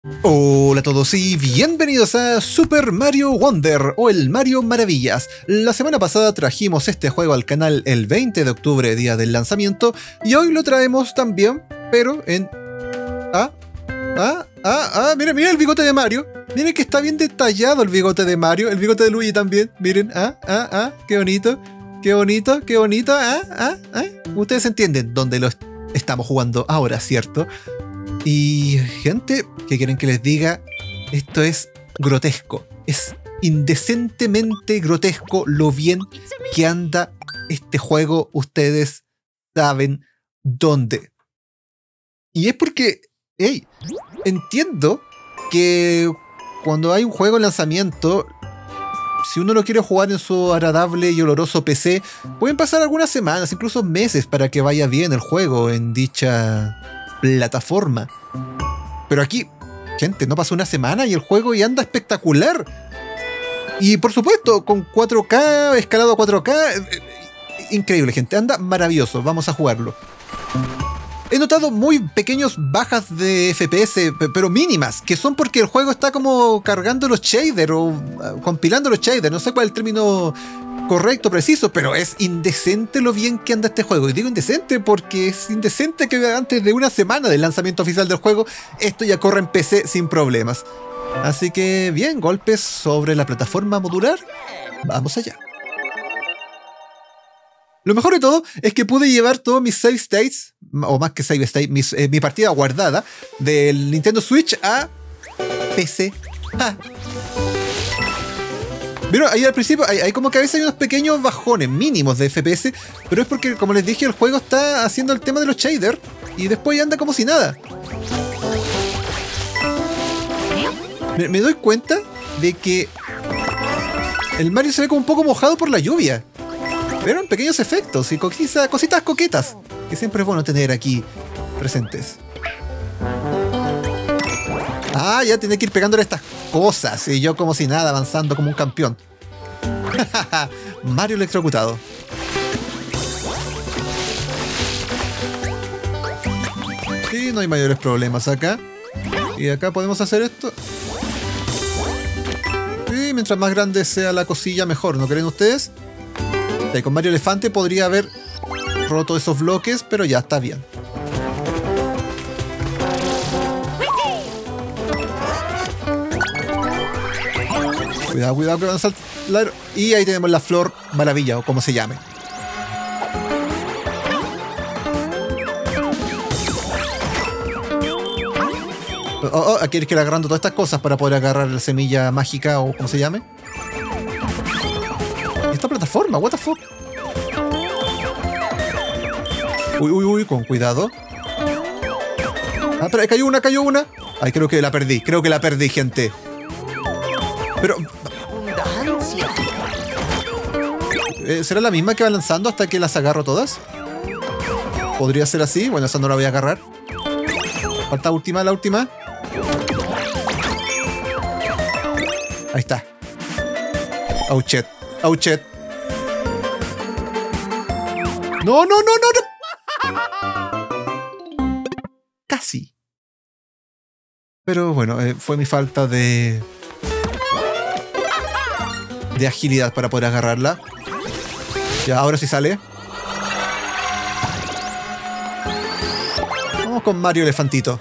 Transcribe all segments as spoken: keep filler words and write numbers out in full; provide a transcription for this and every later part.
Hola a todos y bienvenidos a Super Mario Wonder o el Mario Maravillas. La semana pasada trajimos este juego al canal el veinte de octubre, día del lanzamiento, y hoy lo traemos también, pero en... Ah, ah, ah, ah, miren, miren el bigote de Mario. Miren que está bien detallado el bigote de Mario, el bigote de Luigi también. Miren, ah, ah, ah, qué bonito, qué bonito, qué bonito, ah, ah, ah. Ustedes entienden dónde lo estamos jugando ahora, ¿cierto? Y gente, ¿qué quieren que les diga? Esto es grotesco, es indecentemente grotesco lo bien que anda este juego. Ustedes saben dónde. Y es porque, hey, entiendo que cuando hay un juego en lanzamiento, si uno lo quiere jugar en su agradable y oloroso P C, pueden pasar algunas semanas, incluso meses, para que vaya bien el juego en dicha plataforma. Pero aquí, gente, no pasó una semana y el juego ya anda espectacular. Y por supuesto, con cuatro K, escalado a cuatro K, increíble, gente, anda maravilloso. Vamos a jugarlo. He notado muy pequeños bajas de F P S, pero mínimas, que son porque el juego está como cargando los shaders o uh, compilando los shaders. No sé cuál es el término correcto, preciso, pero es indecente lo bien que anda este juego. Y digo indecente porque es indecente que antes de una semana del lanzamiento oficial del juego, esto ya corre en P C sin problemas. Así que bien, golpes sobre la plataforma modular. Vamos allá. Lo mejor de todo es que pude llevar todos mis save states, o más que save state, mis, eh, mi partida guardada del Nintendo Switch a P C. ¡Ja! ¿Vieron? Ahí al principio hay, hay como que a veces hay unos pequeños bajones mínimos de F P S, pero es porque, como les dije, el juego está haciendo el tema de los shaders y después anda como si nada. Me, me doy cuenta de que el Mario se ve como un poco mojado por la lluvia. ¿Vieron? Pequeños efectos y cositas, cositas coquetas que siempre es bueno tener aquí presentes. Ah, ya tiene que ir pegándole estas cosas y yo como si nada, avanzando como un campeón. Mario electrocutado. Sí, no hay mayores problemas acá. Y acá podemos hacer esto. Sí, mientras más grande sea la cosilla mejor, ¿no creen ustedes? Y con Mario Elefante podría haber roto esos bloques, pero ya está bien. Cuidado, cuidado que van a saltar. Y ahí tenemos la flor maravilla, o como se llame. Oh, oh, aquí hay que ir agarrando todas estas cosas para poder agarrar la semilla mágica, o como se llame. Esta plataforma, what the fuck. Uy, uy, uy, con cuidado. Ah, pero cayó una, cayó una. Ay, creo que la perdí, creo que la perdí, gente. Pero... ¿Eh, ¿será la misma que va lanzando hasta que las agarro todas? ¿Podría ser así? Bueno, esa no la voy a agarrar. Falta última, la última. Ahí está. Auchet, auchet. No, no, no, no, no. Casi. Pero bueno, eh, fue mi falta de... de agilidad para poder agarrarla. Ya, ahora sí sale. Vamos con Mario Elefantito.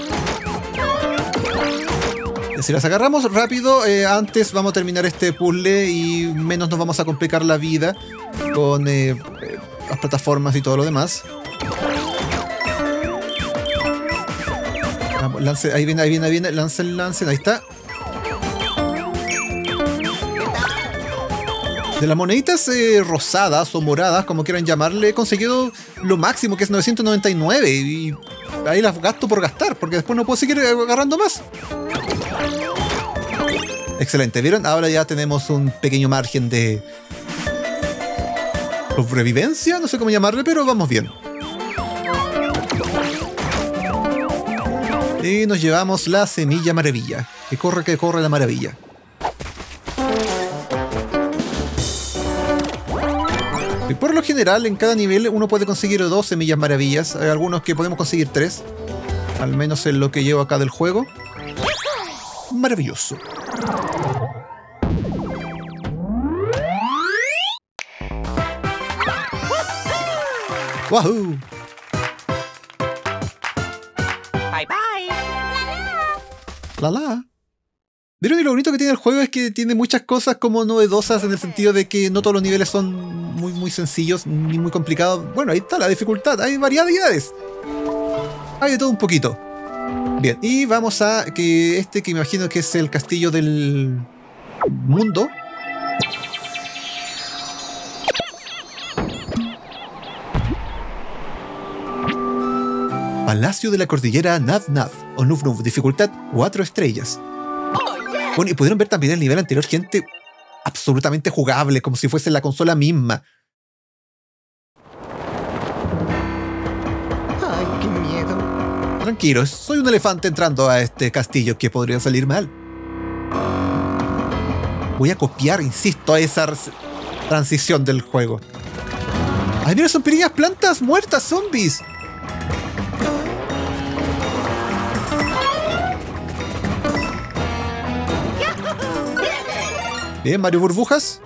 Si las agarramos rápido, eh, antes vamos a terminar este puzzle y menos nos vamos a complicar la vida con eh, eh, las plataformas y todo lo demás. Vamos, lance, ahí viene, ahí viene, ahí viene, lancen, lancen, ahí está. De las moneditas eh, rosadas o moradas, como quieran llamarle, he conseguido lo máximo, que es novecientos noventa y nueve, y ahí las gasto por gastar, porque después no puedo seguir agarrando más. Excelente, ¿vieron? Ahora ya tenemos un pequeño margen de sobrevivencia, no sé cómo llamarle, pero vamos bien. Y nos llevamos la semilla maravilla. Que corre, que corre la maravilla. Y por lo general, en cada nivel uno puede conseguir dos semillas maravillas. Hay algunos que podemos conseguir tres. Al menos en lo que llevo acá del juego. maravilloso. ¡Wahoo! Bye bye. La la. Pero lo bonito que tiene el juego es que tiene muchas cosas como novedosas en el sentido de que no todos los niveles son muy, muy sencillos ni muy complicados. Bueno, ahí está la dificultad, hay variedades. Hay de todo un poquito. Bien, y vamos a que este que me imagino que es el castillo del mundo. Palacio de la Cordillera Nad Nad o Nuf Nuf, dificultad cuatro estrellas. Bueno, y pudieron ver también el nivel anterior, gente absolutamente jugable, como si fuese la consola misma. Ay, qué miedo. Tranquilos, soy un elefante entrando a este castillo que podría salir mal. Voy a copiar, insisto, a esa transición del juego. ¡Ay, mira, son pequeñas plantas muertas, zombies! Bien, Mario Burbujas.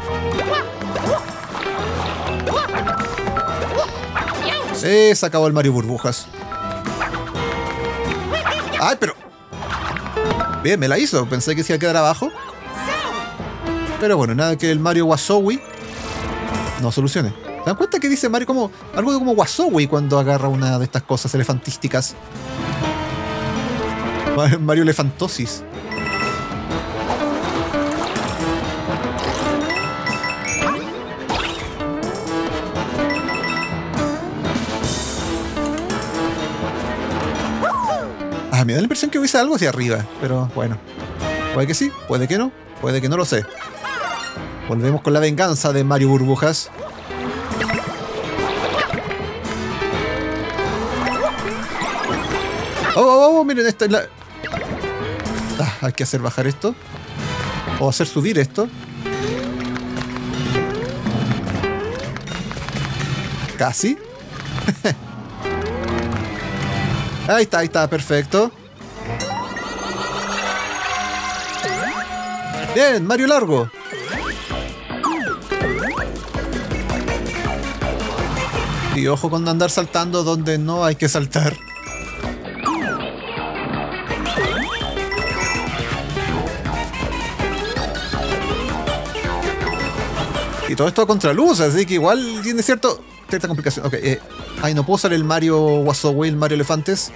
Eh, se acabó el Mario Burbujas. ¡Ay, pero! Bien, me la hizo. Pensé que se iba a quedar abajo. Pero bueno, nada que el Mario Wasowi no solucione. ¿Se dan cuenta que dice Mario como algo como Wasowi cuando agarra una de estas cosas elefantísticas? Mario Elefantosis. Ah, me da la impresión que hubiese algo hacia arriba, pero bueno. Puede que sí, puede que no, puede que no lo sé. Volvemos con la venganza de Mario Burbujas. Oh, oh, oh, miren, esta es la... Ah, hay que hacer bajar esto. O hacer subir esto. Casi. Ahí está, ahí está, perfecto. Bien, Mario Largo. Y ojo con andar saltando donde no hay que saltar. Y todo esto a contraluz, así que igual tiene cierto, cierta complicación. Ok, eh, ay, no puedo usar el Mario Wasowi, el Mario Elefantes.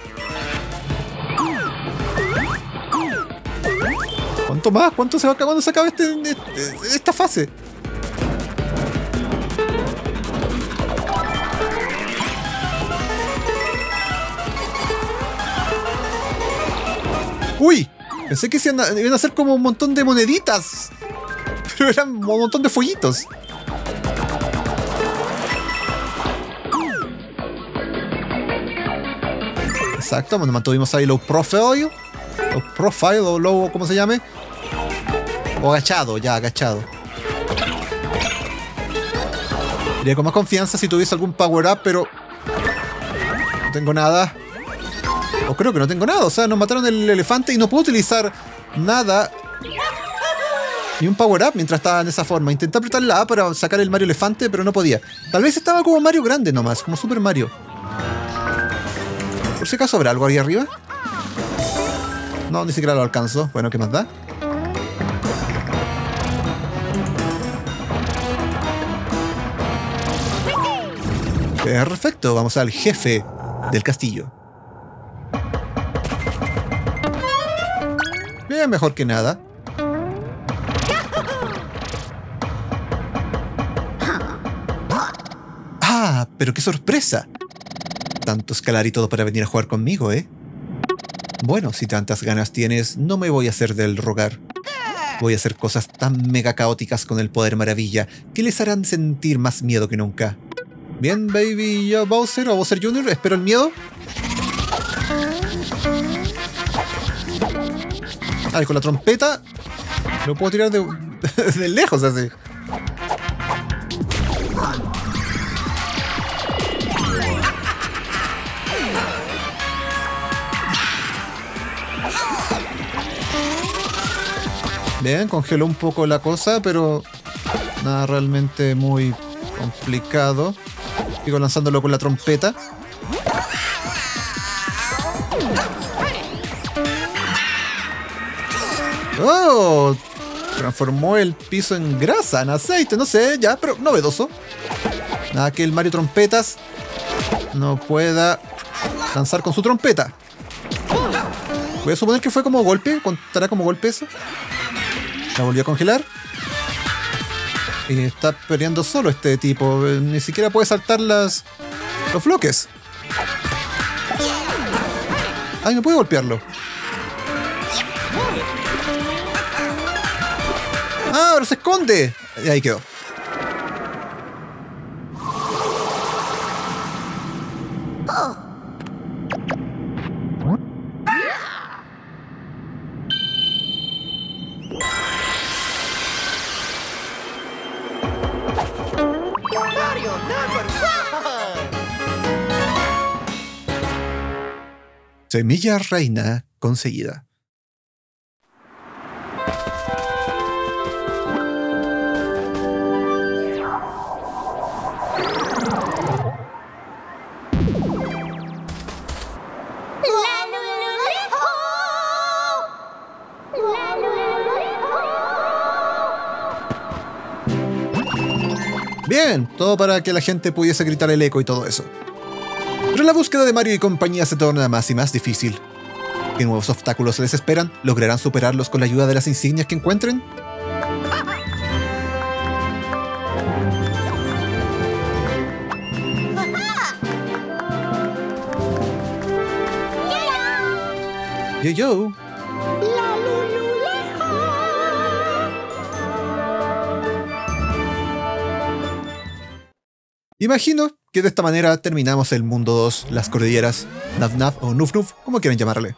¿Cuánto más? ¿Cuánto se va a acabar cuando se acabe este, este, esta fase? ¡Uy! Pensé que se iban a, iban a hacer como un montón de moneditas. Pero eran un montón de fueguitos. Exacto, bueno, mantuvimos ahí low profile. Low profile o low, ¿cómo se llame? O agachado, ya, agachado. Iría con más confianza si tuviese algún power up, pero no tengo nada. O creo que no tengo nada, o sea, nos mataron el elefante y no puedo utilizar nada. Ni un power up mientras estaba en esa forma. Intenté apretar la A para sacar el Mario Elefante, pero no podía. Tal vez estaba como Mario grande nomás, como Super Mario. Por si acaso habrá algo ahí arriba. No, ni siquiera lo alcanzo. Bueno, ¿qué más da? Perfecto, vamos al jefe del castillo. Bien, mejor que nada. ¡Ah! ¡Pero qué sorpresa! Tanto escalar y todo para venir a jugar conmigo, ¿eh? Bueno, si tantas ganas tienes, no me voy a hacer del rogar. Voy a hacer cosas tan mega caóticas con el poder maravilla que les harán sentir más miedo que nunca. Bien, baby Bowser o Bowser junior, espero el miedo. Ah, y con la trompeta lo puedo tirar de, de lejos así. Bien, congeló un poco la cosa, pero nada realmente muy complicado. Sigo lanzándolo con la trompeta. ¡Oh! Transformó el piso en grasa, en aceite, no sé, ya, pero novedoso. Nada que el Mario Trompetas no pueda lanzar con su trompeta. Voy a suponer que fue como golpe, contará como golpe eso. La volvió a congelar. Y está peleando solo este tipo, ni siquiera puede saltar las, los bloques. Ay, no puede golpearlo. ¡Ah, ahora se esconde! Y ahí quedó. Mario number one. Semilla reina conseguida. Bien, todo para que la gente pudiese gritar el eco y todo eso. Pero la búsqueda de Mario y compañía se torna más y más difícil. ¿Qué nuevos obstáculos les esperan? ¿Lograrán superarlos con la ayuda de las insignias que encuentren? Yo yo. Imagino que de esta manera terminamos el mundo dos, las cordilleras, Naf Naf o Nuf Nuf, como quieran llamarle.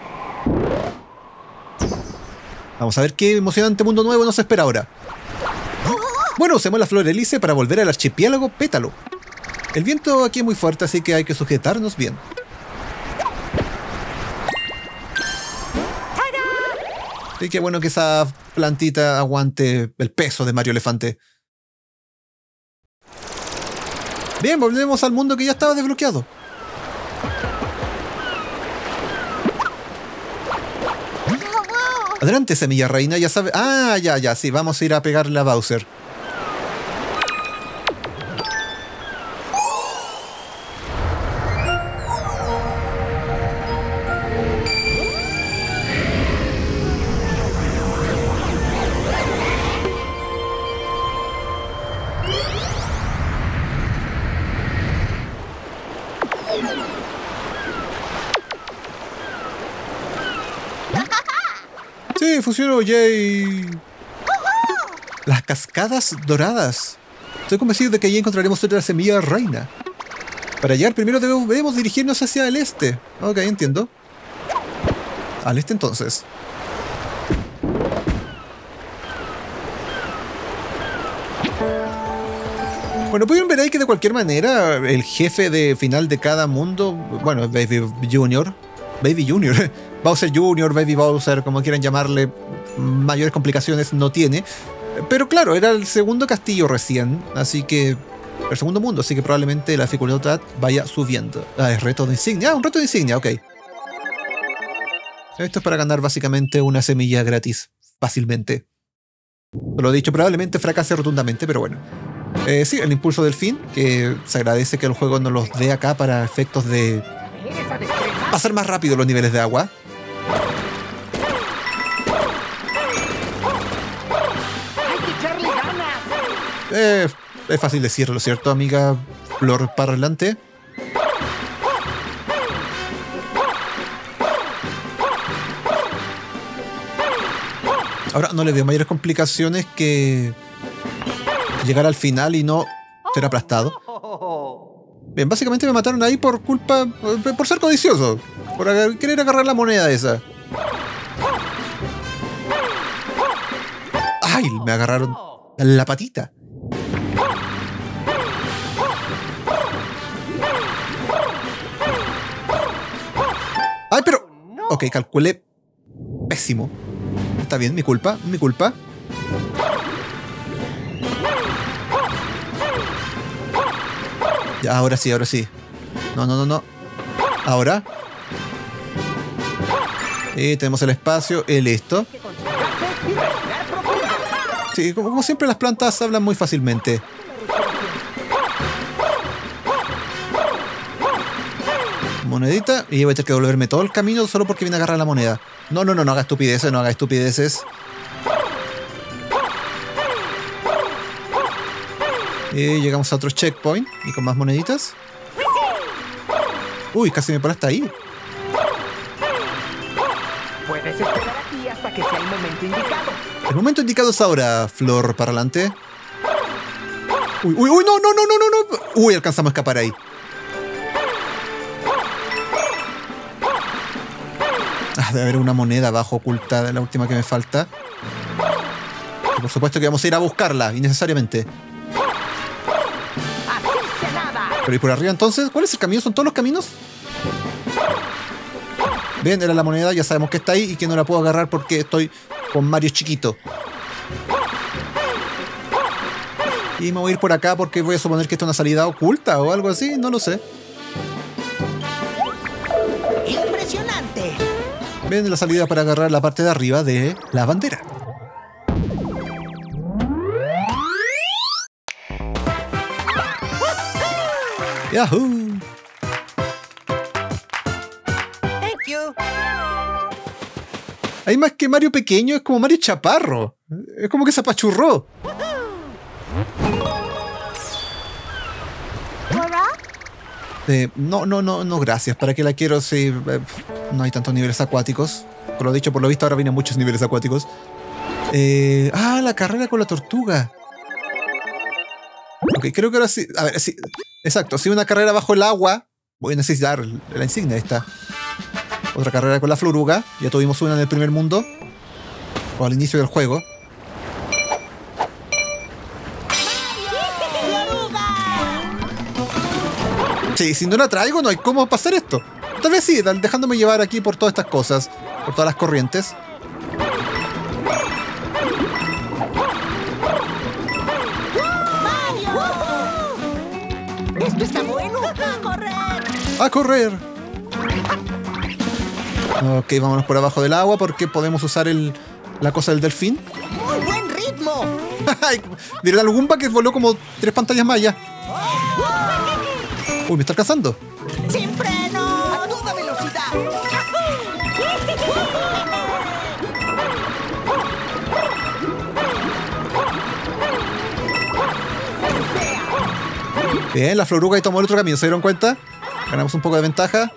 Vamos a ver qué emocionante mundo nuevo nos espera ahora. Bueno, usemos la flor Elise para volver al archipiélago Pétalo. El viento aquí es muy fuerte, así que hay que sujetarnos bien. Y qué bueno que esa plantita aguante el peso de Mario Elefante. Bien, volvemos al mundo que ya estaba desbloqueado. Adelante, semilla reina, ya sabe... Ah, ya, ya, sí, vamos a ir a pegarle a Bowser. Sí, funcionó, yay. Las cascadas doradas. Estoy convencido de que allí encontraremos otra semilla reina. Para llegar primero debemos, debemos dirigirnos hacia el este. Ok, entiendo. Al este entonces. Bueno, pueden ver ahí que de cualquier manera el jefe de final de cada mundo, bueno, Baby Junior, Baby Junior, Bowser Junior, Baby Bowser, como quieran llamarle, mayores complicaciones no tiene. Pero claro, era el segundo castillo recién, así que... el segundo mundo, así que probablemente la dificultad vaya subiendo. Ah, es reto de insignia. Ah, un reto de insignia, ok. Esto es para ganar básicamente una semilla gratis, fácilmente. Lo he dicho, probablemente fracase rotundamente, pero bueno. Eh, sí, el impulso del fin, que se agradece que el juego nos los dé acá para efectos de pasar más rápido los niveles de agua. Eh, es fácil decirlo, ¿cierto, amiga Flor Parlante? Ahora no le veo mayores complicaciones que llegar al final y no ser aplastado. Bien, básicamente me mataron ahí por culpa... por ser codicioso. Por agar querer agarrar la moneda esa. ¡Ay! Me agarraron la patita. ¡Ay, pero! Ok, calculé pésimo. Está bien, mi culpa, mi culpa. Ya, ahora sí, ahora sí. No, no, no, no. Ahora. Y tenemos el espacio y listo. Sí, como, como siempre las plantas hablan muy fácilmente. Monedita. Y voy a tener que devolverme todo el camino solo porque vine a agarrar la moneda. No, no, no, no haga estupideces, no haga estupideces. Y llegamos a otro checkpoint. Y con más moneditas. Uy, casi me paraste ahí. Puedes esperar aquí hasta que sea el momento indicado. El momento indicado es ahora, Flor Parlante. Uy, uy, uy, no, no, no, no, no, no. Uy, alcanzamos a escapar ahí. Ah, debe haber una moneda abajo ocultada, la última que me falta. Y por supuesto que vamos a ir a buscarla, innecesariamente. Pero ¿y por arriba entonces? ¿Cuál es el camino? ¿Son todos los caminos? Bien, era la moneda, ya sabemos que está ahí y que no la puedo agarrar porque estoy con Mario chiquito. Y me voy a ir por acá porque voy a suponer que esta es una salida oculta o algo así, no lo sé. ¡Impresionante! Ven la salida para agarrar la parte de arriba de la bandera. ¡Yahoo! Thank you. Hay más que Mario pequeño, es como Mario chaparro. Es como que se apachurró. Eh, no, no, no, no, gracias. ¿Para qué la quiero si eh, no hay tantos niveles acuáticos? Por lo dicho, por lo visto, ahora vienen muchos niveles acuáticos. Eh, ah, la carrera con la tortuga. Ok, creo que ahora sí. A ver, sí. Exacto, si una carrera bajo el agua, voy a necesitar la insignia esta. Otra carrera con la floruga. Ya tuvimos una en el primer mundo. O al inicio del juego. Sí, si no la traigo no hay cómo pasar esto. Tal vez sí, dejándome llevar aquí por todas estas cosas. Por todas las corrientes. ¡Esto está bueno! ¡A correr! ¡A correr! Ok, vámonos por abajo del agua porque podemos usar el, la cosa del delfín. ¡Muy buen ritmo! Diré algún que voló como tres pantallas más ya. Uy, me está alcanzando. ¡Sin freno! ¡A toda velocidad! Bien, la floruga y tomó el otro camino, ¿se dieron cuenta? Ganamos un poco de ventaja.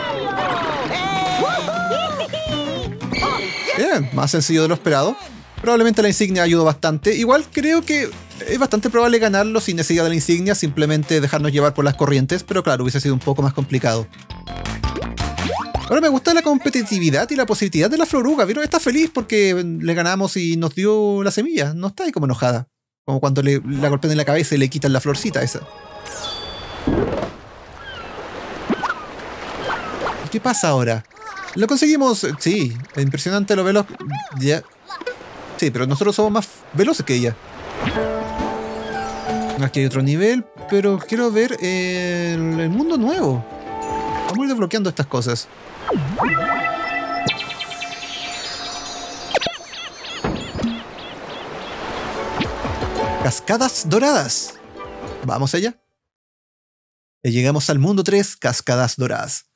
Bien, más sencillo de lo esperado. Probablemente la insignia ayudó bastante. Igual creo que es bastante probable ganarlo sin necesidad de la insignia, simplemente dejarnos llevar por las corrientes, pero claro, hubiese sido un poco más complicado. Ahora me gusta la competitividad y la positividad de la floruga. ¿Vieron? Está feliz porque le ganamos y nos dio la semilla. No está ahí como enojada. Como cuando le, la golpean en la cabeza y le quitan la florcita esa. ¿Y qué pasa ahora? Lo conseguimos. Sí, impresionante lo veloz. Ya. Sí, pero nosotros somos más veloces que ella. Aquí hay otro nivel, pero quiero ver el, el mundo nuevo. Vamos a ir desbloqueando estas cosas. Cascadas doradas. Vamos allá. Y llegamos al mundo tres, Cascadas doradas.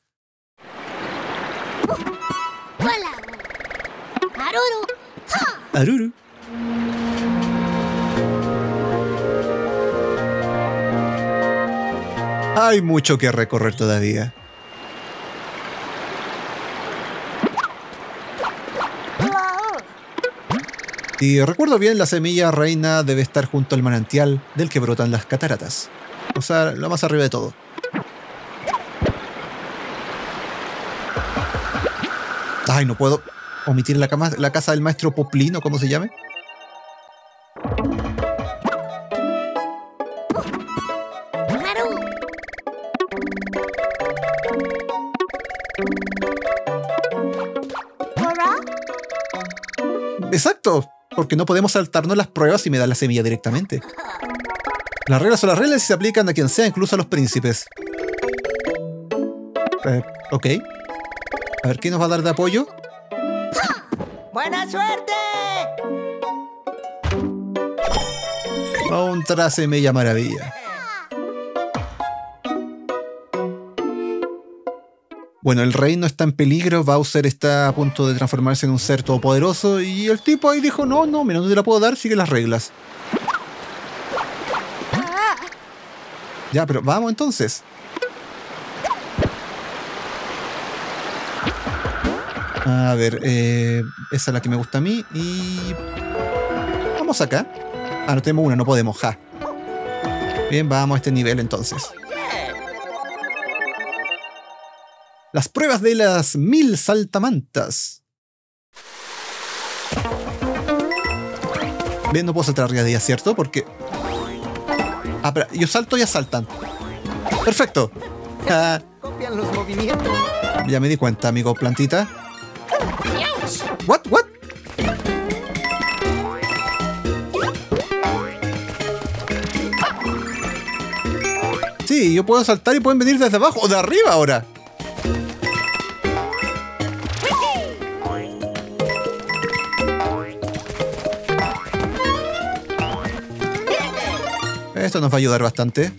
Aruru. Hay mucho que recorrer todavía. Si recuerdo bien, la semilla reina debe estar junto al manantial del que brotan las cataratas. O sea, lo más arriba de todo. Ay, no puedo omitir la, cama, la casa del maestro Poplino, ¿cómo se llame? Exacto, porque no podemos saltarnos las pruebas y me dan la semilla directamente. Las reglas son las reglas y se aplican a quien sea, incluso a los príncipes. Eh, ok. A ver, ¿qué nos va a dar de apoyo? ¡Buena suerte! Otra semilla maravilla. Bueno, el reino está en peligro, Bowser está a punto de transformarse en un ser todopoderoso y el tipo ahí dijo, no, no, mira, no te la puedo dar, sigue las reglas. Ya, pero vamos entonces. A ver, eh, esa es la que me gusta a mí y... Vamos acá. Ah, no tenemos una, no podemos, ja. Bien, vamos a este nivel entonces. Las pruebas de las mil saltamantas. Bien, no puedo saltar arriba de ella, ¿cierto? Porque... Ah, pero yo salto y ya saltan. ¡Perfecto! Ah, Copian los movimientos. ya me di cuenta, amigo plantita. ¿What? ¿What? Sí, yo puedo saltar y pueden venir desde abajo o de arriba ahora. Esto nos va a ayudar bastante.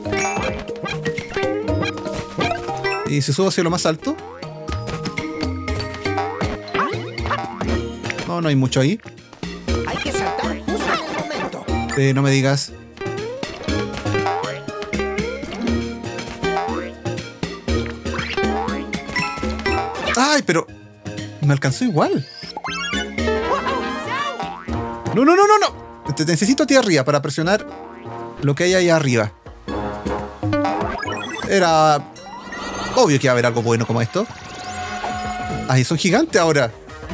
¿Y si subo hacia lo más alto? No, no hay mucho ahí. Hay que saltar justo en el momento. Eh, no me digas. ¡Ay, pero! Me alcanzó igual. No, no, no, no, no. Te necesito a ti arriba para presionar lo que hay ahí arriba. Era obvio que iba a haber algo bueno como esto. ¡Ay, son gigantes ahora!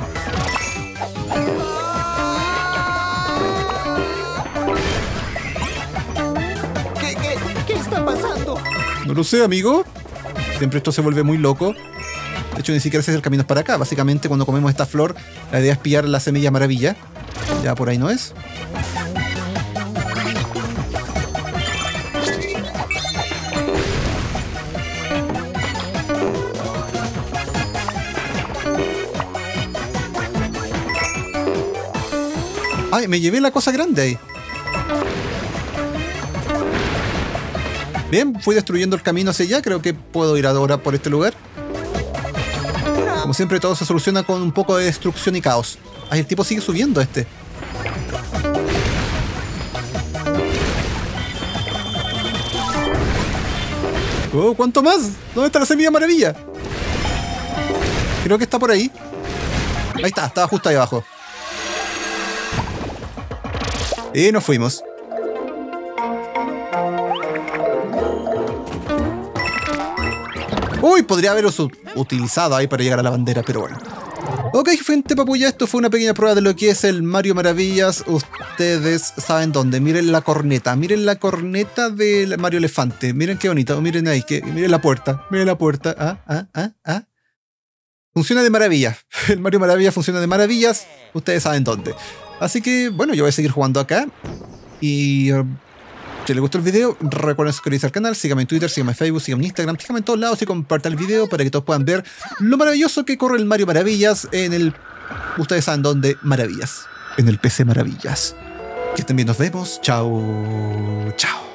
¿Qué, qué, qué está pasando? No lo sé, amigo. Siempre esto se vuelve muy loco. De hecho, ni siquiera ese es el camino para acá. Básicamente, cuando comemos esta flor, la idea es pillar la semilla maravilla. Ya por ahí no es. ¡Ay, me llevé la cosa grande ahí! Bien, fui destruyendo el camino hacia allá. Creo que puedo ir ahora por este lugar. Como siempre, todo se soluciona con un poco de destrucción y caos. ¡Ay, el tipo sigue subiendo este! ¡Oh, cuánto más! ¿Dónde está la semilla maravilla? Creo que está por ahí. Ahí está, estaba justo ahí abajo. Y nos fuimos. Uy, podría haberlos utilizado ahí para llegar a la bandera, pero bueno. Ok, gente papulla, esto fue una pequeña prueba de lo que es el Mario Maravillas. Ustedes saben dónde. Miren la corneta. Miren la corneta del Mario Elefante. Miren qué bonito. Miren ahí. Que, miren la puerta. Miren la puerta. Ah, ah, ah, ah. Funciona de maravilla. El Mario Maravilla funciona de maravillas. Ustedes saben dónde. Así que, bueno, yo voy a seguir jugando acá. Y... Uh, si les gustó el video, recuerden suscribirse al canal, síganme en Twitter, síganme en Facebook, síganme en Instagram, síganme en todos lados y compartan el video para que todos puedan ver lo maravilloso que corre el Mario Maravillas en el... Ustedes saben dónde, Maravillas. En el P C Maravillas. Que estén bien, nos vemos. Chao. Chao.